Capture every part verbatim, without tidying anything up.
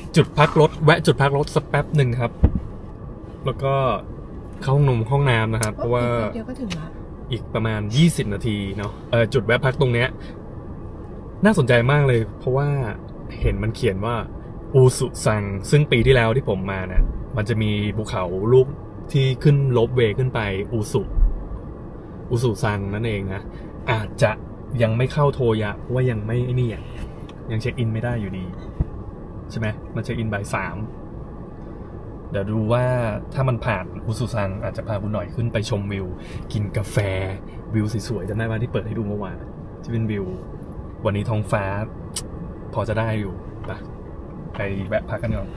จุดพักรถแวะจุดพักรถสักแป๊บหนึ่งครับแล้วก็เข้าห้องนมห้องน้ำนะครับเพราะว่าเดี๋ยวก็ถึงละอีกประมาณยี่สิบนาทีเนาะเออจุดแวะพักตรงเนี้ยน่าสนใจมากเลยเพราะว่าเห็นมันเขียนว่าอูสุซังซึ่งปีที่แล้วที่ผมมาเนี่ยมันจะมีภูเขาลูกที่ขึ้นลบเวขึ้นไปอูสุอูสุซังนั่นเองนะอาจจะยังไม่เข้าโทยะเพราะว่ายังไม่ไอ้นี่อ่ะยังเช็คอินไม่ได้อยู่ดีใช่ไหมมันเช็คอินบ่ายสามเดี๋ยวดูว่าถ้ามันผ่านอูสุซังอาจจะพาคุณหน่อยขึ้นไปชมวิวกินกาแฟวิวสวยๆจำได้ไหมที่เปิดให้ดูเมื่อวานที่เป็นวิววันนี้ท้องฟ้าพอจะได้อยู่ไปไปแวะพักกันก่อน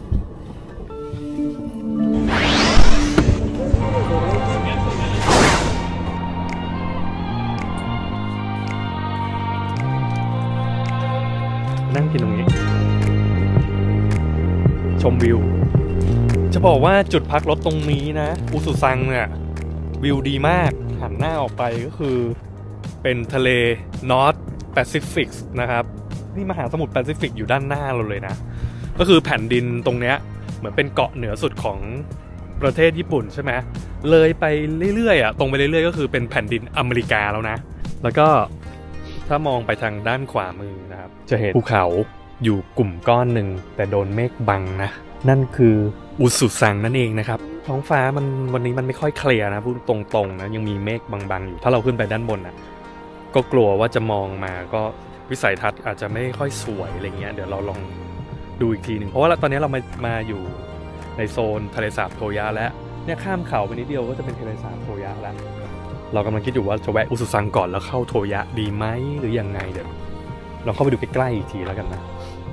นั่งกินตรงนี้ชมวิวจะบอกว่าจุดพักรถตรงนี้นะอูสุซังเนี่ยวิวดีมากหันหน้าออกไปก็คือเป็นทะเลนอร์ทแปซิฟิกนะครับนี่มหาสมุทรแปซิฟิกอยู่ด้านหน้าเราเลยนะก็คือแผ่นดินตรงเนี้ยเหมือนเป็นเกาะเหนือสุดของประเทศญี่ปุ่นใช่ไหมเลยไปเรื่อยๆอ่ะตรงไปเรื่อยๆก็คือเป็นแผ่นดินอเมริกาแล้วนะแล้วก็ถ้ามองไปทางด้านขวามือนะครับจะเห็นภูเขาอยู่กลุ่มก้อนหนึ่งแต่โดนเมฆบังนะนั่นคืออุสุซังนั่นเองนะครับท้องฟ้ามันวันนี้มันไม่ค่อยเคลียร์นะพูดตรงๆนะยังมีเมฆบางๆอยู่ถ้าเราขึ้นไปด้านบนนะก็กลัวว่าจะมองมาก็วิสัยทัศน์อาจจะไม่ค่อยสวยอะไรเงี้ยเดี๋ยวเราลองดูอีกทีหนึ่งเพราะว่าตอนนี้เรามามาอยู่ในโซนทะเลสาบโทยะแล้วเนี่ยข้ามเขาไปนิดเดียวก็จะเป็นทะเลสาบโทยะแล้วเรากำลังคิดอยู่ว่าจะแวะอุสุซังก่อนแล้วเข้าโทยะดีไหมหรือยังไงเดี๋ยวลองเข้าไปดูใกล้ๆอีกทีแล้วกันนะ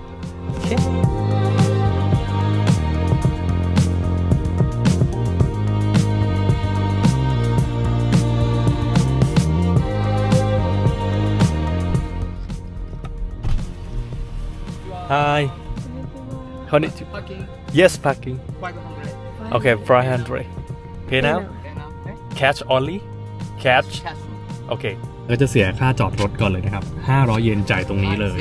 Hi. How did you? Parking. Yes, parking. five hundred. Okay, five hundred. Pay now? Cash only? Cash? Cash. Okay. ก็จะเสียค่าจอดรถก่อนเลยนะครับห้าร้อยเยนจ่ายตรงนี้เลย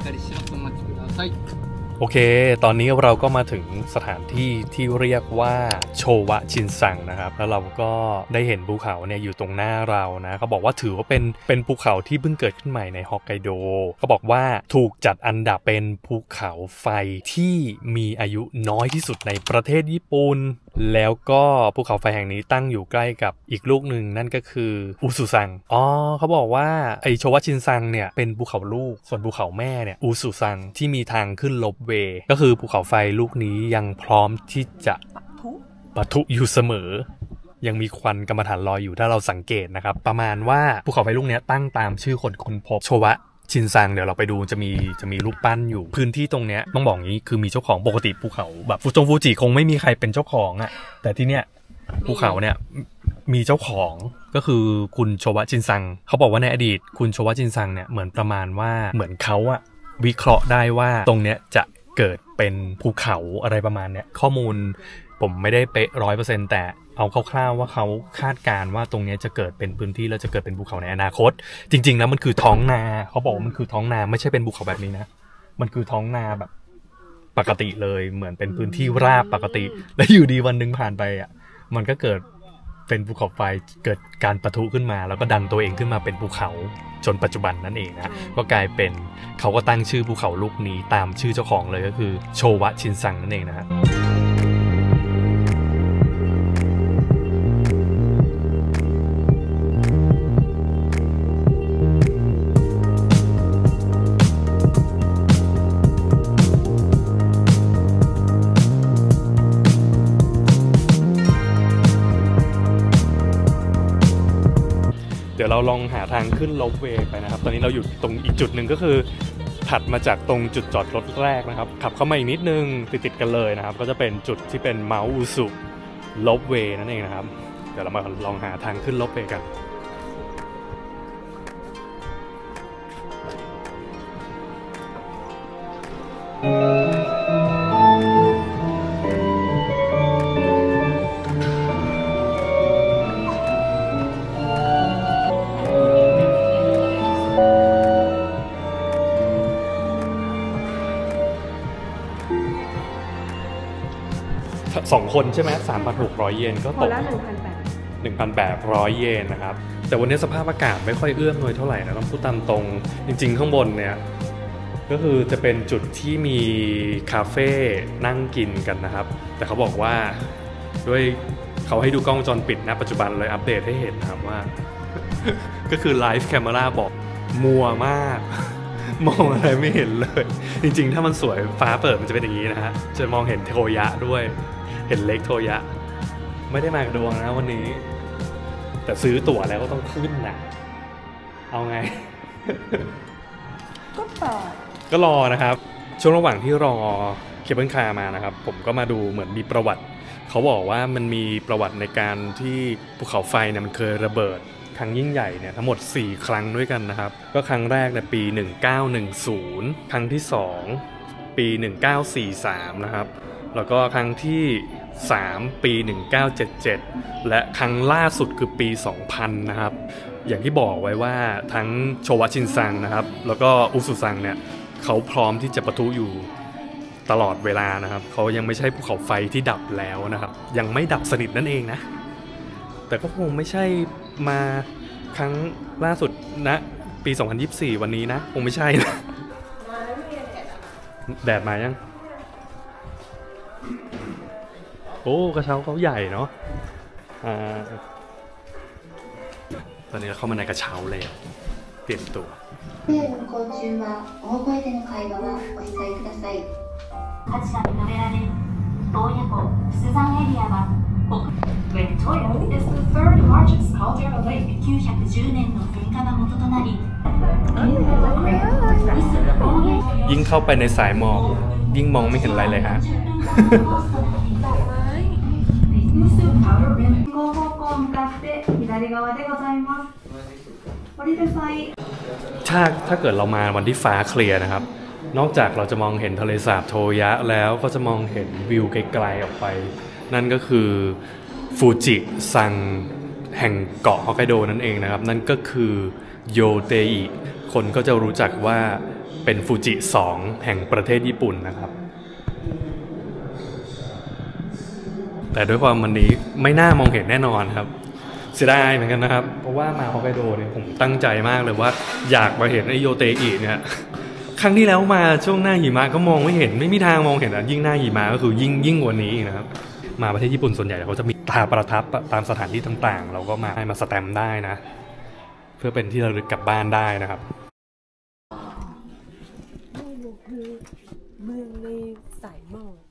โอเคตอนนี้เราก็มาถึงสถานที่ที่เรียกว่าโชวะชินซังนะครับแล้วเราก็ได้เห็นภูเขาเนี่ยอยู่ตรงหน้าเรานะเขาบอกว่าถือว่าเป็นเป็นภูเขาที่เพิ่งเกิดขึ้นใหม่ในฮอกไกโดเขาบอกว่าถูกจัดอันดับเป็นภูเขาไฟที่มีอายุน้อยที่สุดในประเทศญี่ปุ่นแล้วก็ภูเขาไฟแห่งนี้ตั้งอยู่ใกล้กับอีกลูกหนึ่งนั่นก็คืออุสุซังอ๋อเขาบอกว่าไอโชวะชินซังเนี่ยเป็นภูเขาลูกส่วนภูเขาแม่เนี่ยอุสุซังที่มีทางขึ้นลบเวก็คือภูเขาไฟลูกนี้ยังพร้อมที่จะปะทุอยู่เสมอยังมีควันกรรมฐานลอยอยู่ถ้าเราสังเกตนะครับประมาณว่าภูเขาไฟลูกนี้ตั้งตามชื่อคนค้นพบโชวะชินซังเดี๋ยวเราไปดูจะมีจะมีรูปปั้นอยู่พื้นที่ตรงเนี้ยต้องบอกงี้คือมีเจ้าของปกติภูเขาแบบฟูจงฟูจิคงไม่มีใครเป็นเจ้าของอ่ะแต่ที่เนี้ยภูเขาเนี่ยมีเจ้าของก็คือคุณโชวะชินซังเขาบอกว่าในอดีตคุณโชวะชินซังเนี่ยเหมือนประมาณว่าเหมือนเขาอะวิเคราะห์ได้ว่าตรงเนี้ยจะเกิดเป็นภูเขาอะไรประมาณเนี้ยข้อมูลผมไม่ได้เป๊ะร้อยเปอร์เซ็นต์แต่เอาคร่าวๆว่าเขาคาดการณ์ว่าตรงนี้จะเกิดเป็นพื้นที่แล้วจะเกิดเป็นภูเขาในอนาคตจริงๆแล้วมันคือท้องนาเขาบอกว่ามันคือท้องนาไม่ใช่เป็นภูเขาแบบนี้นะมันคือท้องนาแบบปกติเลยเหมือนเป็นพื้นที่ราบปกติแล้วอยู่ดีวันนึงผ่านไปอ่ะมันก็เกิดเป็นภูเขาไฟเกิดการปะทุขึ้นมาแล้วก็ดันตัวเองขึ้นมาเป็นภูเขาจนปัจจุบันนั่นเองนะก็กลายเป็นเขาก็ตั้งชื่อภูเขาลูกนี้ตามชื่อเจ้าของเลยก็คือโชวะชินซังนั่นเองนะฮะเดี๋ยวเราลองหาทางขึ้นลบเวย์ไปนะครับตอนนี้เราอยู่ตรงอีกจุดหนึ่งก็คือถัดมาจากตรงจุดจอดรถแรกนะครับขับเข้ามาอีกนิดนึงติดๆกันเลยนะครับก็จะเป็นจุดที่เป็นเมาอุสุลบเวย์นั่นเองนะครับเดี๋ยวเรามาลองหาทางขึ้นลบเวย์กันสองคนใช่ไหมสามพันหกร้อยเยนก็ตกคนละหนึ่งพันแปดหนึ่งพันแปดร้อยเยนนะครับแต่วันนี้สภาพอากาศไม่ค่อยเอื้อมหน่วยเท่าไหร่นะต้องพูดตามตรงจริงๆข้างบนเนี่ยก็คือจะเป็นจุดที่มีคาเฟ่นั่งกินกันนะครับแต่เขาบอกว่าด้วยเขาให้ดูกล้องวงจรปิดนะปัจจุบันเลยอัปเดตให้เห็นนะครับว่า ก็คือไลฟ์แคมเมราบอกมัวมากมองอะไรไม่เห็นเลยจริงๆถ้ามันสวยฟ้าเปิดมันจะเป็นอย่างนี้นะฮะจะมองเห็นโทยะด้วยเห็นเล็กโทยะไม่ได้มาดวงนะวันนี้แต่ซื้อตั๋วแล้วก็ต้องขึ้นนะเอาไงก็ต่อก็รอนะครับช่วงระหว่างที่รอเคเบิลคาร์มานะครับผมก็มาดูเหมือนมีประวัติเขาบอกว่ามันมีประวัติในการที่ภูเขาไฟเนี่ยมันเคยระเบิดครั้งยิ่งใหญ่เนี่ยทั้งหมดสี่ครั้งด้วยกันนะครับก็ครั้งแรกในปีหนึ่งเก้าหนึ่งศูนย์ครั้งที่สองปีหนึ่งเก้าสี่สามนะครับแล้วก็ครั้งที่สามปีหนึ่งเก้าเจ็ดเจ็ดและครั้งล่าสุดคือปีสองพันนะครับอย่างที่บอกไว้ว่าทั้งโชวะชินซังนะครับแล้วก็อุสุซังเนี่ยเขาพร้อมที่จะปะทุอยู่ตลอดเวลานะครับเขายังไม่ใช่ภูเขาไฟที่ดับแล้วนะครับยังไม่ดับสนิทนั่นเองนะแต่ก็คงไม่ใช่มาครั้งล่าสุดนะปีสองพันยี่สิบสี่วันนี้นะคงไม่ใช่นะแดดมายังโอ้กระเช้าเขาใหญ่เนาะอ่าตอนนี้เราเข้ามาในกระเช้าแล้วเตรียมตัว船での航中は大声での会話はお控えください。 各社に述べられ、洞爺湖、釜山エリアはVictoria is the third largest caldera lake。きゅうひゃくじゅうねんの噴火が元となり、 ยิ่งเข้าไปในสายหมอกยิ่งมองไม่เห็นอะไรเลยฮะถ้าถ้าเกิดเรามาวันที่ฟ้าเคลียร์นะครับนอกจากเราจะมองเห็นทะเลสาบโทยะแล้วก็จะมองเห็นวิวไกลๆออกไปนั่นก็คือฟูจิซังแห่งเกาะฮอกไกโดนั่นเองนะครับนั่นก็คือโยเตอิคนก็จะรู้จักว่าเป็นฟูจิสองแห่งประเทศญี่ปุ่นนะครับแต่ด้วยความวันนี้ไม่น่ามองเห็นแน่นอนครับเสียดายเหมือนกันนะครับเพราะว่ามาฮอกไกโดเนี่ยผมตั้งใจมากเลยว่าอยากมาเห็นไอโยเตอิเนี่ยครั้งที่แล้วมาช่วงหน้าหิมะก็มองไม่เห็นไม่มีทางมองเห็นอ่ะยิ่งหน้าหิมะก็คือยิ่งยิ่งกว่านี้นะครับมาประเทศญี่ปุ่นส่วนใหญ่เขาจะมีตาประทับตามสถานที่ต่างๆเราก็มาให้มาสแตมป์ได้นะเพื่อเป็นที่ระลึกกลับบ้านได้นะครับคือเมืองในสายหมอก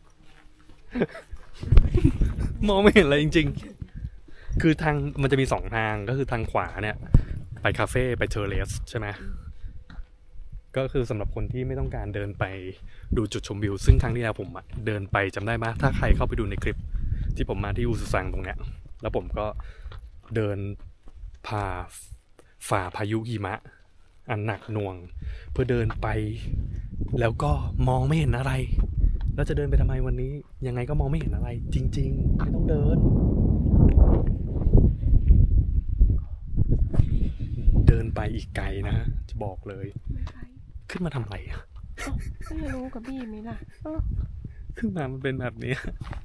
มองไม่เห็นอะไรจริงๆคือทางมันจะมีสองทางก็คือทางขวาเนี่ยไปคาเฟ่ไปเทอร์เลสใช่ไหมก็คือสำหรับคนที่ไม่ต้องการเดินไปดูจุดชมวิวซึ่งครั้งที่แล้วผมเดินไปจำได้ไหมถ้าใครเข้าไปดูในคลิปที่ผมมาที่อุซุซังตรงเนี้ยแล้วผมก็เดินผ่าฝ่าพายุหิมะอันหนักหน่วงเพื่อเดินไปแล้วก็มองไม่เห็นอะไรแล้วจะเดินไปทำไมวันนี้ยังไงก็มองไม่เห็นอะไรจริงๆไม่ต้องเดินเดินไปอีกไกลนะจะบอกเลยขึ้นมาทำอะไรอ่ะไม่รู้กับพี่มั้ยล่ะขึ้นมามันเป็นแบบนี้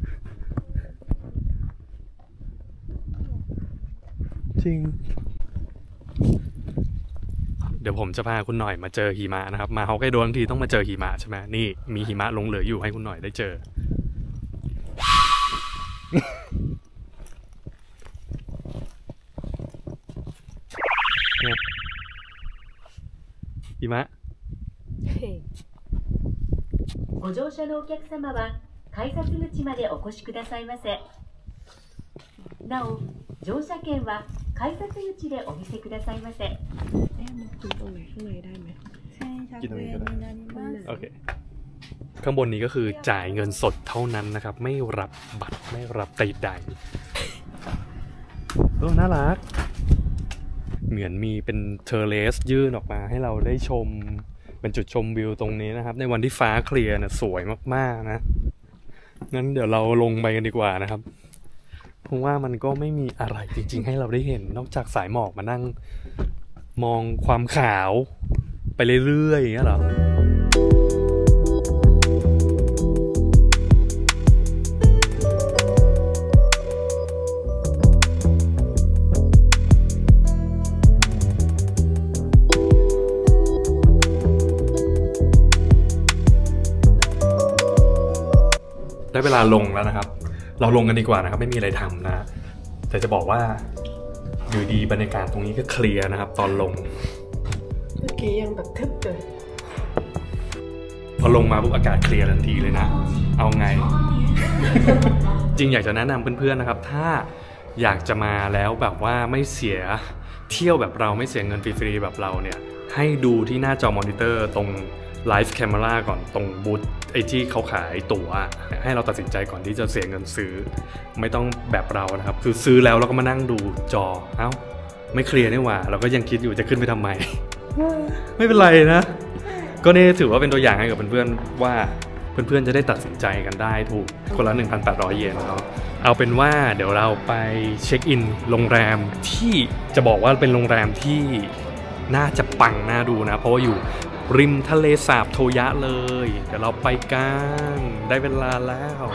จริงเดี๋ยวผมจะพาคุณหน่อยมาเจอหิมะนะครับมาฮอกไกโดทั้งทีต้องมาเจอหิมะใช่ไหมนี่มีหิมะลงเหลืออยู่ให้คุณหน่อยได้เจอหิมะご乗車のお客様は改札口までお越しくださいませ。なお、乗車券は改札口でお見せくださいませ。 เอ๊ะมันกินตรงไหนข้างในได้ไหมใช่ค่ะกินตรงนี้ก็ได้โอเคข้างบนนี้ก็คือจ่ายเงินสดเท่านั้นนะครับไม่รับบัตรไม่รับใดๆโอ้น่ารักเหมือนมีเป็นเทอร์เลสยื่นออกมาให้เราได้ชมเป็นจุดชมวิวตรงนี้นะครับในวันที่ฟ้าเคลียร์นะสวยมากๆนะงั้นเดี๋ยวเราลงไปกันดีกว่านะครับเพราะว่ามันก็ไม่มีอะไรจริงๆให้เราได้เห็นนอกจากสายหมอกมานั่งมองความขาวไปเรื่อยๆอย่างเงี้ยเหรอลาลงแล้วนะครับเราลงกันดีกว่านะครับไม่มีอะไรทำนะแต่จะบอกว่าอยู่ดีบรรยากาศตรงนี้ก็เคลียร์นะครับตอนลงเมื่อกี้ยังแบบทึบเลยพอลงมาปุ๊บอากาศเคลียร์ทันทีเลยนะเอาไง จริงอยากจะแนะนำเพื่อนๆนะครับถ้าอยากจะมาแล้วแบบว่าไม่เสียเที่ยวแบบเราไม่เสียเงินฟรีๆแบบเราเนี่ยให้ดูที่หน้าจอมอนิเตอร์ตรงไลฟ์แคมเมราก่อนตรงบูธไอที่เขาขายตั๋วให้เราตัดสินใจก่อนที่จะเสียเงินซื้อไม่ต้องแบบเรานะครับคือซื้อแล้วเราก็มานั่งดูจอเอ้าไม่เคลียร์นี่หว่าเราก็ยังคิดอยู่จะขึ้นไปทำไม ไม่เป็นไรนะก็นี่ถือว่าเป็นตัวอย่างให้กับเพื่อนๆว่าเพื่อนๆจะได้ตัดสินใจกันได้ถูกคนละ หนึ่งพันแปดร้อย เยนแล้วเอาเป็นว่าเดี๋ยวเราไปเช็คอินโรงแรมที่จะบอกว่าเป็นโรงแรมที่น่าจะปังน่าดูนะเพราะว่าอยู่ริมทะเลสาบโทยะเลยเดี๋ยวเราไปกันได้เวลาแล้ว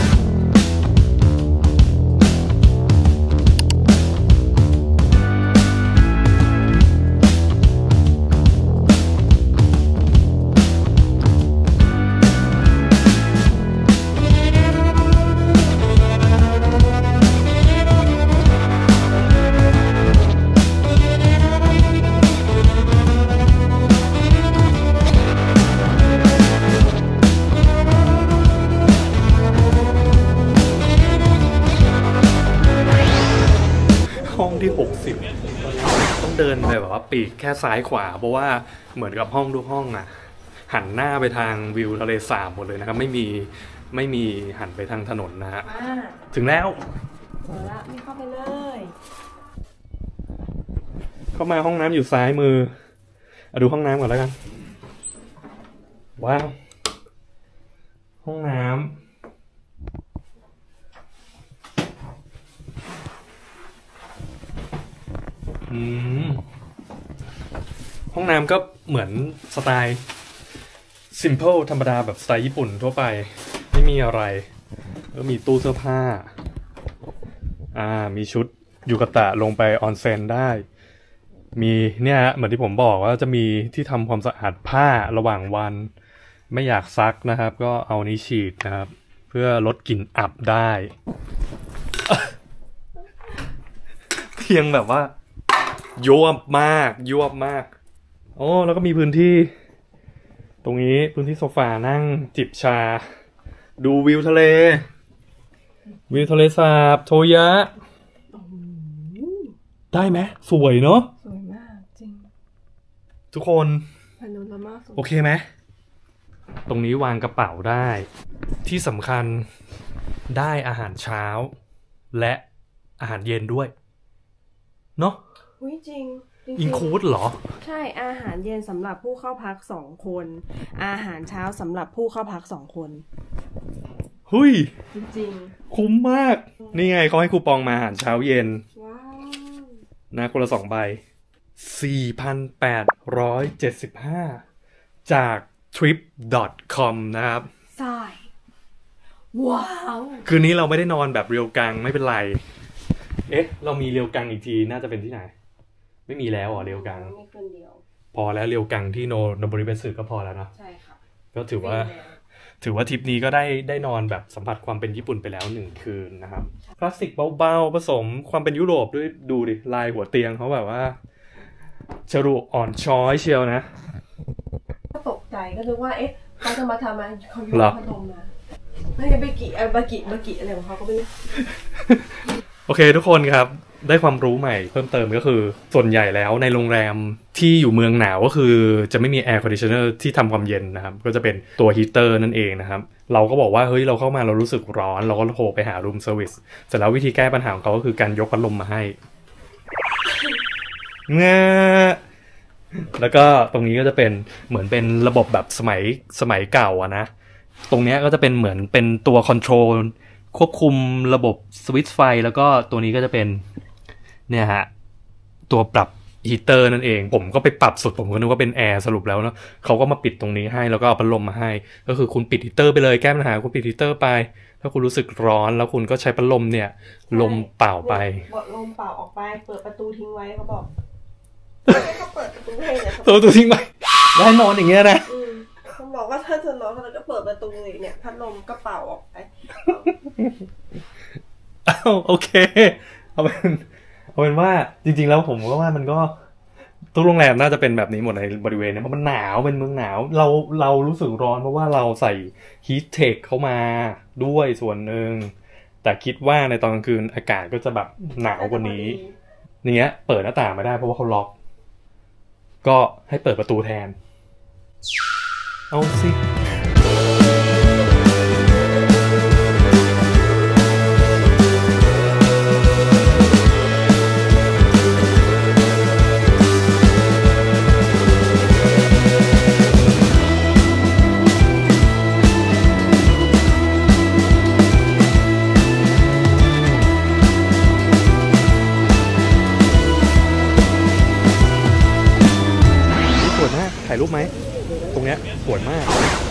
ห้องที่หกสิบต้องเดินไปแบบว่าปีกแค่ซ้ายขวาเพราะว่าเหมือนกับห้องทุกห้องอ่ะหันหน้าไปทางวิวทะเลสาบหมดเลยนะครับไม่มีไม่มีหันไปทางถนนนะฮะถึงแล้วถึงแล้วมีเข้าไปเลยเข้ามาห้องน้ำอยู่ซ้ายมือเอาดูห้องน้ำก่อนแล้วกันว้าวห้องน้ำห้องน้ำก็เหมือนสไตล์ simple ธรรมดาแบบสไตล์ญี่ปุ่นทั่วไปไม่มีอะไรแล้วมีตู้เสื้อผ้าอ่ามีชุดยูกะตะลงไปออนเซ็นได้มีเนี่ยเหมือนที่ผมบอกว่าจะมีที่ทำความสะอาดผ้าระหว่างวันไม่อยากซักนะครับก็เอานี้ฉีดนะครับเพื่อลดกลิ่นอับได้เพียงแบบว่ายวบมากยวบมากโอ้แล้วก็มีพื้นที่ตรงนี้พื้นที่โซฟานั่งจิบชาดูวิวทะเลวิวทะเลสาบโทยะได้ไหมสวยเนาะสวยมากจริงทุกคนพาโนรามาโอเคไหมตรงนี้วางกระเป๋าได้ที่สำคัญได้อาหารเช้าและอาหารเย็นด้วยเนาะอุ้ยจริงอินคูดเหรอใช่อาหารเย็นสำหรับผู้เข้าพักสองคนอาหารเช้าสำหรับผู้เข้าพักสองคนหุยจริงคุ้มมากนี่ไงเขาให้คูปองมาอาหารเช้าเย็นว้าวนะคนละสองใบ สี่พันแปดร้อยเจ็ดสิบห้า จาก ทริป ดอท คอม นะครับใช่ว้าวคืนนี้เราไม่ได้นอนแบบเรียวกังไม่เป็นไรเอ๊ะเรามีเรียวกังอีกทีน่าจะเป็นที่ไหนไม่มีแล้วอ่ะเรียวกังมีคนเดียวพอแล้วเรียวกังที่โนโนบริเบสึก็พอแล้วนะใช่ค่ะก็ถือว่าถือว่าทริปนี้ก็ได้ได้นอนแบบสัมผัสความเป็นญี่ปุ่นไปแล้วหนึ่งคืนนะครับคลาสสิกเบาๆผสมความเป็นยุโรปด้วยดูดิลายหัวเตียงเขาแบบว่าฉลุอ่อนช้อยเชียวนะก็ตกใจก็นึกว่าเอ๊ะเขาจะมาทำอะไรเขาโยนพัดลมมาไม่บากิบากิบากิอะไรของเขาก็ไม่รู้โอเคทุกคนครับได้ความรู้ใหม่เพิ่มเติมก็คือส่วนใหญ่แล้วในโรงแรมที่อยู่เมืองหนาวก็คือจะไม่มีแอร์คอนดิชเนอร์ที่ทำความเย็นนะครับก็จะเป็นตัวฮีเตอร์นั่นเองนะครับเราก็บอกว่าเฮ้ยเราเข้ามาเรารู้สึกร้อนเราก็โทรไปหารูมเซอร์วิสเสร็จแล้ววิธีแก้ปัญหาของเขาก็คือการยกพัดลมมาให้เงี้ยแล้วก็ตรงนี้ก็จะเป็นเหมือนเป็นระบบแบบสมัยสมัยเก่าอะนะตรงนี้ก็จะเป็นเหมือนเป็นตัวคอนโทรลควบคุมระบบสวิตช์ไฟแล้วก็ตัวนี้ก็จะเป็นเนี่ยฮะตัวปรับฮีเตอร์นั่นเองผมก็ไปปรับสุดผมก็นึกว่าเป็นแอร์สรุปแล้วเนาะเขาก็มาปิดตรงนี้ให้แล้วก็เอาพัดลมมาให้ก็คือคุณปิดฮีเตอร์ไปเลยแก้ปัญหาคุณปิดฮีเตอร์ไปถ้าคุณรู้สึกร้อนแล้วคุณก็ใช้พัดลมเนี่ยลมเปล่าไปลมเปล่าออกไปเปิดประตูทิ้งไว้เขาบอกเขาเปิดประตูให้เนี่ยเปิดประตูทิ้งไว้ได้นอนอย่างเงี้ยนะเขาบอกว่าถ้าจะนอนเขาก็เปิดประตูเลยเนี่ยพัดลมก็เป่าออกไปอ้าวโอเคเอาเป็นเอาเป็นว่าจริงๆแล้วผมก็ว่ามันก็ทุกโรงแรมน่าจะเป็นแบบนี้หมดในบริเวณนี้เพราะมันหนาวเป็นเมืองหนาวเราเรารู้สึกร้อนเพราะว่าเราใส่ฮีทเทคเข้ามาด้วยส่วนหนึ่งแต่คิดว่าในตอนกลางคืนอากาศก็จะแบบหนาวกว่านี้เนี้ยเปิดหน้าต่างไม่ได้เพราะว่าเขาล็อกก็ให้เปิดประตูแทนเอาสิถ่ายรูปไหมตรงเนี้ยสวยมาก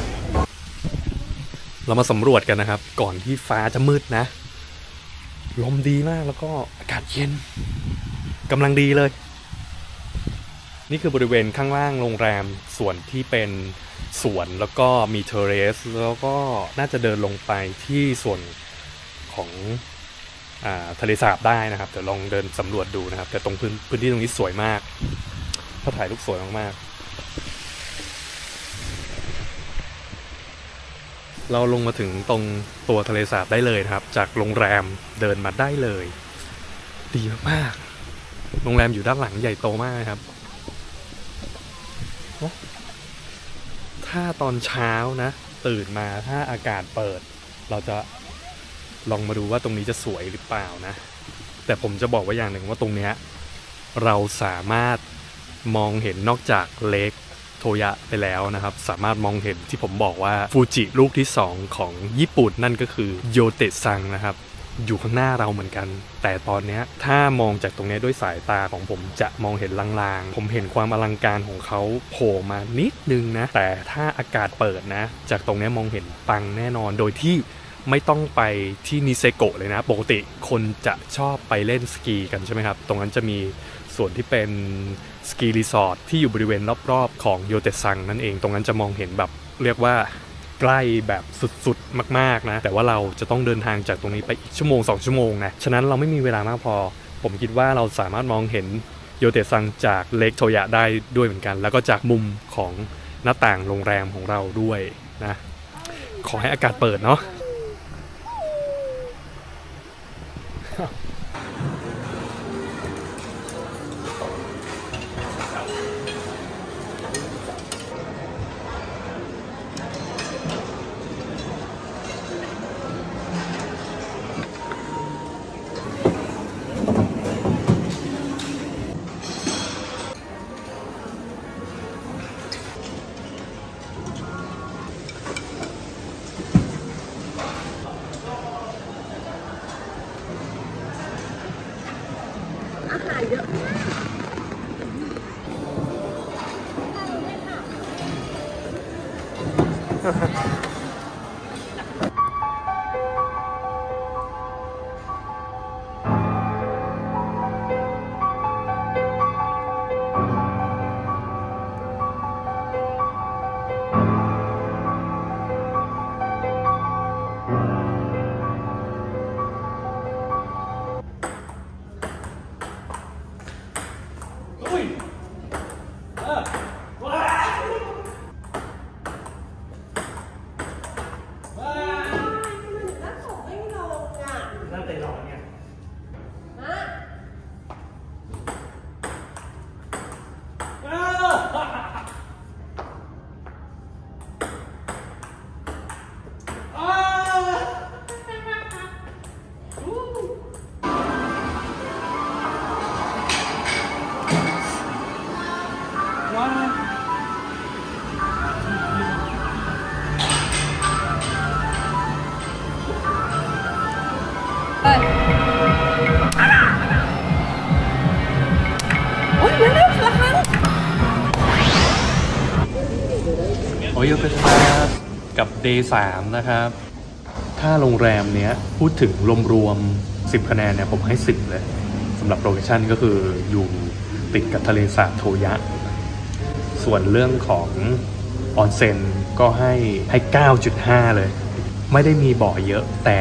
เรามาสำรวจกันนะครับก่อนที่ฟ้าจะมืดนะลมดีมากแล้วก็อากาศเย็นกำลังดีเลยนี่คือบริเวณข้างล่างโรงแรมส่วนที่เป็นสวนแล้วก็มีเทเรสแล้วก็น่าจะเดินลงไปที่ส่วนของอ่าทะเลสาบได้นะครับเดี๋ยวลองเดินสำรวจดูนะครับแต่ตรงพื้นพื้นที่ตรงนี้สวยมากเขาถ่ายรูปสวยมากๆเราลงมาถึงตรงตัวทะเลสาบได้เลยครับจากโรงแรมเดินมาได้เลยดีมากๆโรงแรมอยู่ด้านหลังใหญ่โตมากครับถ้าตอนเช้านะตื่นมาถ้าอากาศเปิดเราจะลองมาดูว่าตรงนี้จะสวยหรือเปล่านะแต่ผมจะบอกไว้อย่างหนึ่งว่าตรงเนี้ยเราสามารถมองเห็นนอกจากเลคโทยะไปแล้วนะครับสามารถมองเห็นที่ผมบอกว่าฟูจิลูกที่สองของญี่ปุ่นนั่นก็คือโยเตะซังนะครับอยู่ข้างหน้าเราเหมือนกันแต่ตอนนี้ถ้ามองจากตรงนี้ด้วยสายตาของผมจะมองเห็นลางๆผมเห็นความอลังการของเขาโผล่มานิดนึงนะแต่ถ้าอากาศเปิดนะจากตรงนี้มองเห็นปังแน่นอนโดยที่ไม่ต้องไปที่นิเซโกะเลยนะปกติคนจะชอบไปเล่นสกีกันใช่ไหมครับตรงนั้นจะมีส่วนที่เป็นสกีรีสอร์ทที่อยู่บริเวณรอบๆของโยเตะซังนั่นเองตรงนั้นจะมองเห็นแบบเรียกว่าใกล้แบบสุดๆมากๆนะแต่ว่าเราจะต้องเดินทางจากตรงนี้ไปอีกชั่วโมงสองชั่วโมงนะฉะนั้นเราไม่มีเวลามากพอผมคิดว่าเราสามารถมองเห็นโยเตะซังจากเลคโทยะได้ด้วยเหมือนกันแล้วก็จากมุมของหน้าต่างโรงแรมของเราด้วยนะขอให้อากาศเปิดเนาะโอโยเกะซากับ เดย์ สามนะครับค่าโรงแรมเนี้ยพูดถึงรวมๆสิบคะแนนเนี่ยผมให้สิบเลยสำหรับโลเคชั่นก็คืออยู่ติดกับทะเลสาบโทยะส่วนเรื่องของออนเซ็นก็ให้ให้ เก้าจุดห้า เลยไม่ได้มีบ่อเยอะแต่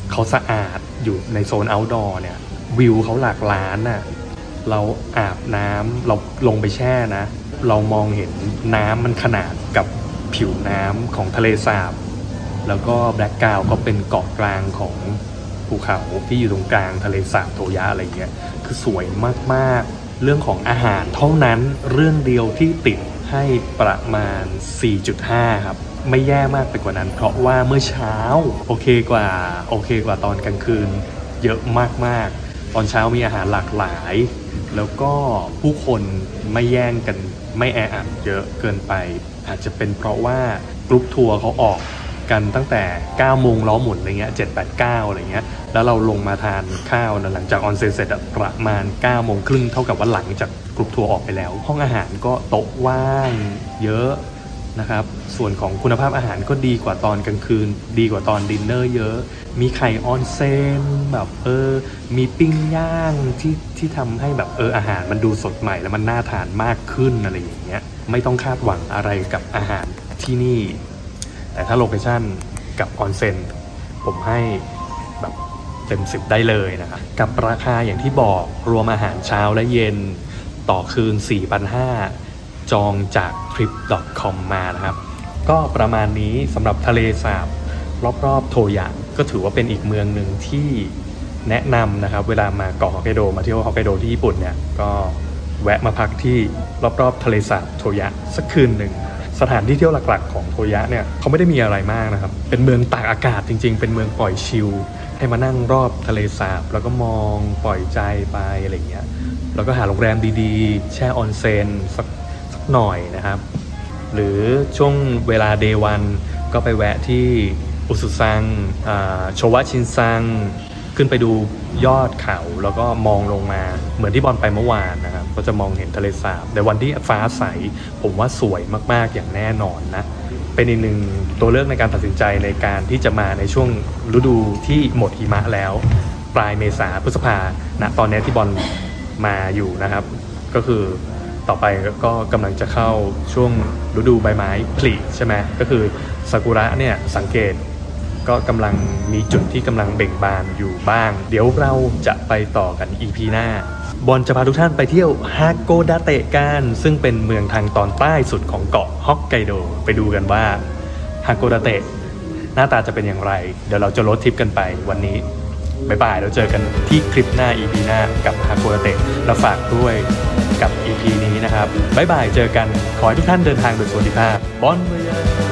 เขาสะอาดอยู่ในโซน outdoor เนี่ยวิวเขาหลากล้านน่ะเราอาบน้ำเราลงไปแช่นะเรามองเห็นน้ำมันขนาดกับผิวน้ำของทะเลสาบแล้วก็แบล็กกราวด์ก็เป็นเกาะกลางของภูเขาที่อยู่ตรงกลางทะเลสาบโทยะอะไรเงี้ยคือสวยมากๆเรื่องของอาหารเท่านั้นเรื่องเดียวที่ติดให้ประมาณ สี่จุดห้า ครับไม่แย่มากไปกว่านั้นเพราะว่าเมื่อเช้าโอเคกว่าโอเคกว่าตอนกลางคืนเยอะมากๆตอนเช้ามีอาหารหลากหลายแล้วก็ผู้คนไม่แย่งกันไม่แออัดเยอะเกินไปอาจจะเป็นเพราะว่ากรุ๊ปทัวร์เขาออกกันตั้งแต่เก้าโมงล้อหมุนอะไรเงี้ยเจ็ด แปด เก้าอะไรเงี้ยแล้วเราลงมาทานข้าวนะหลังจากออนเซ็นเสร็จประมาณเก้าโมงครึ่งเท่ากับว่าหลังจากกรุ๊ปทัวร์ออกไปแล้วห้องอาหารก็โต๊ะว่างเยอะนะครับส่วนของคุณภาพอาหารก็ดีกว่าตอนกลางคืนดีกว่าตอนดินเนอร์เยอะมีไข่ออนเซนแบบเออมีปิ้งย่างที่ที่ทำให้แบบเอออาหารมันดูสดใหม่แล้วมันน่าทานมากขึ้นอะไรอย่างเงี้ยไม่ต้องคาดหวังอะไรกับอาหารที่นี่แต่ถ้าโลเคชั่นกับออนเซนผมให้แบบเต็มสิบได้เลยนะครับกับราคาอย่างที่บอกรวมอาหารเช้าและเย็นต่อคืน สี่พันห้าร้อย จองจาก ทริป ดอท คอม มานะครับก็ประมาณนี้สำหรับทะเลสาบรอบๆโทยะก็ถือว่าเป็นอีกเมืองหนึ่งที่แนะนำนะครับเวลามาเกาะฮอกไกโดมาเที่ยวฮอกไกโดที่ญี่ปุ่นเนี่ยก็แวะมาพักที่รอบๆทะเลสาบโทยะสักคืนหนึ่งสถานที่เที่ยวหลักๆของโทยะเนี่ยเขาไม่ได้มีอะไรมากนะครับเป็นเมืองตากอากาศจริงๆเป็นเมืองปล่อยชิลให้มานั่งรอบทะเลสาบแล้วก็มองปล่อยใจไปอะไรเงี้ยแล้วก็หาโรงแรมดีๆแช่ออนเซ็นสักสักหน่อยนะครับหรือช่วงเวลาเดย์วันก็ไปแวะที่อุซุซังโชวะชินซังขึ้นไปดูยอดเขาแล้วก็มองลงมาเหมือนที่บอลไปเมื่อวานนะครับก็จะมองเห็นทะเลสาบในวันที่ฟ้าใสผมว่าสวยมากๆอย่างแน่นอนนะเป็นอีกหนึ่งตัวเลือกในการตัดสินใจในการที่จะมาในช่วงฤดูที่หมดหิมะแล้วปลายเมษาพฤษภาณตอนนี้ที่บอลมาอยู่นะครับก็คือต่อไปก็กำลังจะเข้าช่วงฤดูใบไม้ผลิใช่ไหมก็คือซากุระเนี่ยสังเกตก็กำลังมีจุดที่กำลังเบ่งบานอยู่บ้างเดี๋ยวเราจะไปต่อกัน อี พี หน้าบอลจะพาทุกท่านไปเที่ยวฮาโกดาเตะกันซึ่งเป็นเมืองทางตอนใต้สุดของเกาะฮอกไกโดไปดูกันว่าฮาโกดาเตะหน้าตาจะเป็นอย่างไรเดี๋ยวเราจะรถทริปกันไปวันนี้บ๊ายบายเราเจอกันที่คลิปหน้า อี พี หน้ากับฮาโกดาเตะแล้วฝากด้วยกับ อี พี นี้นะครับบ๊ายบายเจอกันขอให้ทุกท่านเดินทางโดยสวัสดิภาพบอลเวีย